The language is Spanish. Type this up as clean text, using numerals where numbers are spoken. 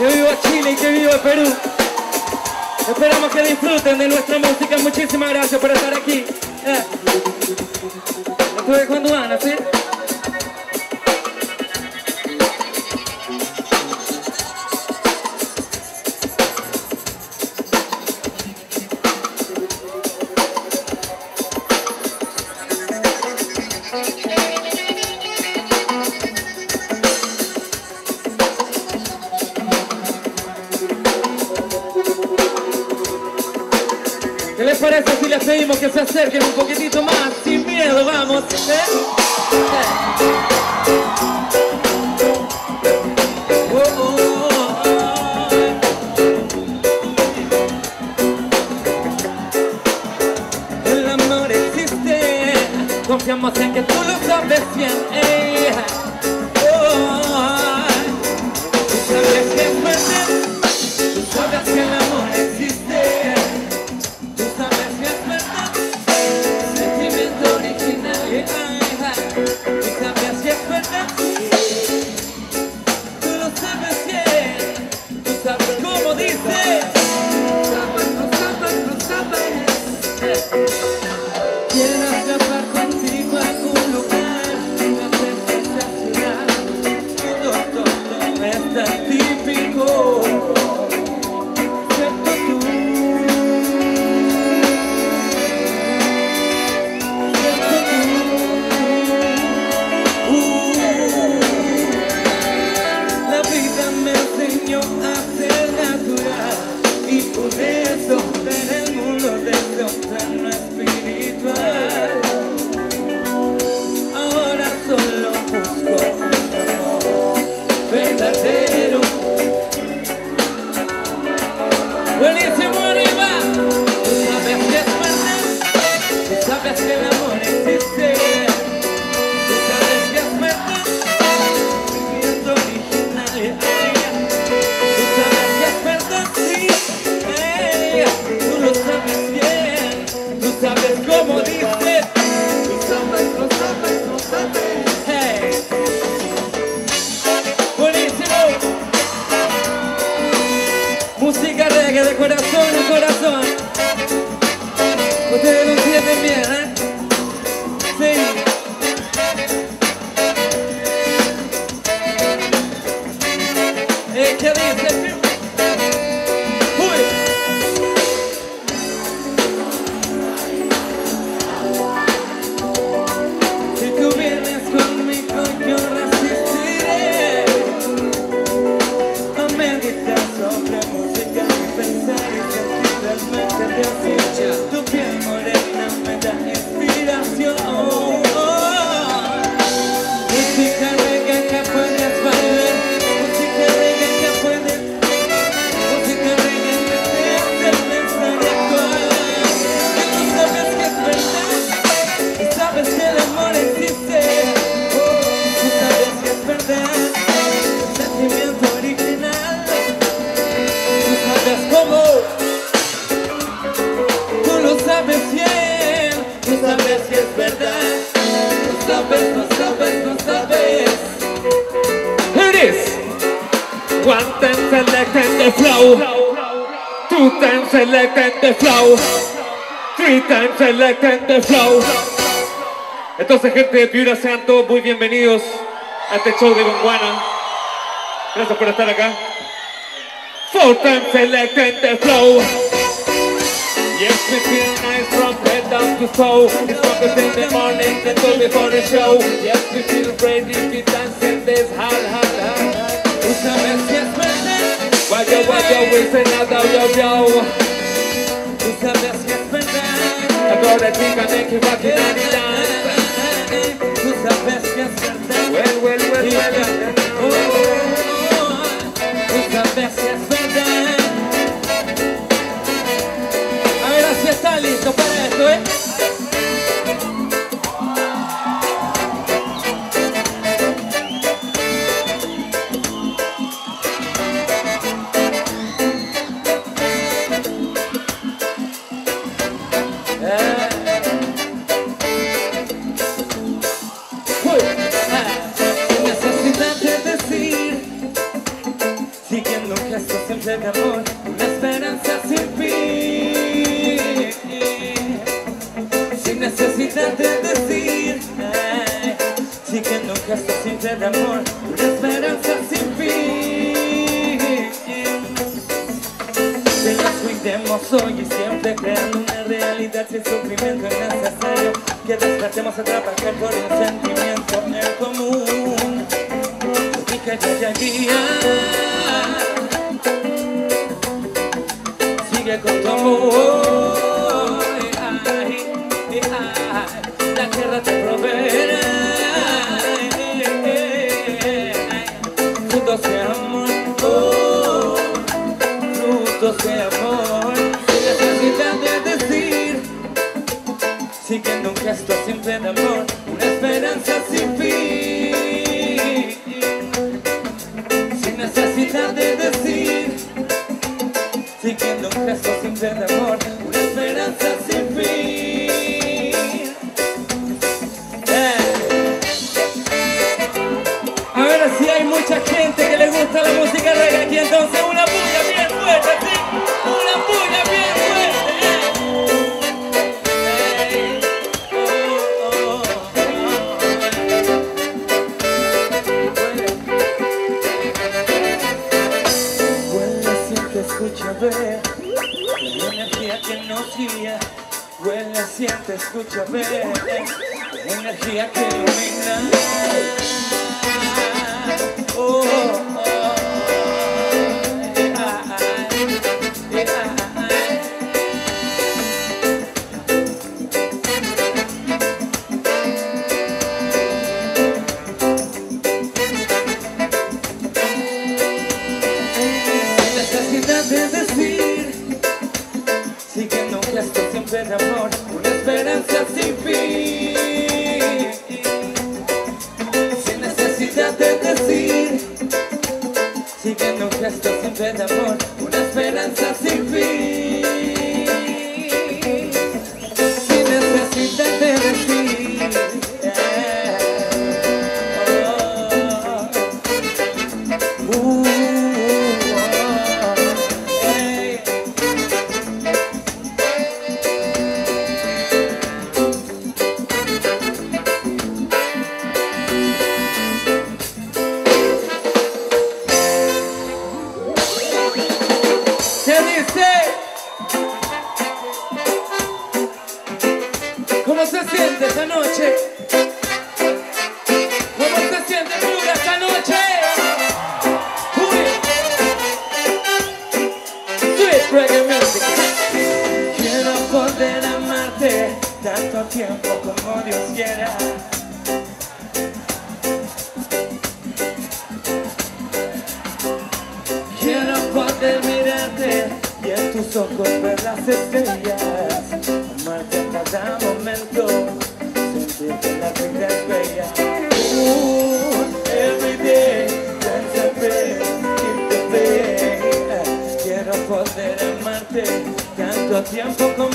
Que viva Chile y que viva Perú. Esperamos que disfruten de nuestra música. Muchísimas gracias por estar aquí. Estuve con Duana, ¿sí? ¿Qué les parece si les pedimos que se acerquen un poquitito más? Sin miedo, vamos. El amor existe, confiamos en que tú lo sabes bien. Tú sabes que es verdad, tú sabes que el amor existe. Quiero escapar contigo a algún lugar, no sé esta ciudad, todo es tan típico, excepto tú, la vida me enseñó a ser natural y por eso ver el mundo desde un plano espiritual. Ahora solo busco un amor verdadero. Buenísimo, arriba. Tú sabes que es verdad, tú sabes que el amor existe. Tú sabes que es verdad, es original. Tú sabes que es verdad, sí. Tú lo sabes bien, tú sabes cómo dice. Tú sabes, lo sabes, lo sabes. Hey. Buenísimo. Música reggae de corazón a corazón. Ustedes lo entienden bien, ¿eh? Sí. ¿Qué dice? Si tú vienes conmigo yo resistiré a meditar sobre música y pensar y sentir realmente te oficia. Tu piel morena me da inspiración. Música reggae que puedes bailar, música reggae que puedes, música reggae que te hace pensar y actuar. Que tú sabes que es verdad, tú sabes que el amor existe. Tú sabes que es verdad, un sentimiento original. Tú sabes cómo, tú lo sabes bien. Tú sabes que es verdad, tú sabes, tú sabes, tú sabes. Here it is. One time selecting the flow, two times selecting the flow, three times selecting the flow. Entonces, gente de Piura, sean todos muy bienvenidos a este show de Gonguana. Gracias por estar acá. Four times selecting the flow. Yes, we feel nice from head down to toe. It's focus in the morning, the day before the show. Yes, we feel ready to dance in this hot. Tú sabes que es verdad. Guayo, we say nada, yo. Tú sabes que es verdad. Ahora chica, me equivoco y dance. Tú sabes que es verdad. Well. Tú sabes que es verdad. A ver si está listo para esto, ¿eh? Necesidad de simple de amor, una esperanza sin fin, sin necesidad de decir, ay, sí que en un gesto simple de amor, una esperanza sin fin. Que nos cuidemos hoy y siempre creando una realidad sin sufrimiento es necesario. Que despertemos a trabajar por el sentimiento en común y que haya guía. Sigue con tu amor, la tierra te proveerá frutos de amor, frutos de amor, sin necesidad de decir, siguiendo un gesto simple de amor, una esperanza sin fin, sin necesidad de decir, siguiendo un gesto simple de amor, una esperanza sin fin. Ahora sí hay mucha gente que le gusta la música reggae aquí, entonces una bulla bien fuerte, ¿sí? Una bulla bien fuerte. Huele, siente, escucha, ve la energía que nos guía. Huele, siente, escucha, ve la energía que ilumina. Sin necesidad de decir, siguiendo un gesto siempre de amor, una esperanza sin fin. Sin necesidad de decir, siguiendo un gesto siempre de amor, una esperanza sin fin. Sin necesidad de decir, ¿qué dice? ¿Cómo se siente esta noche? ¿Cómo se siente Piura esta noche? Sweet reggae music. Quiero poder amarte tanto tiempo como Dios quiera. Quiero poder mirarte y en tus ojos ver las estrellas, amarte en cada momento, sentir que la vida es bella. Every day, dance and pray, keep the faith. Quiero poder amarte tanto tiempo como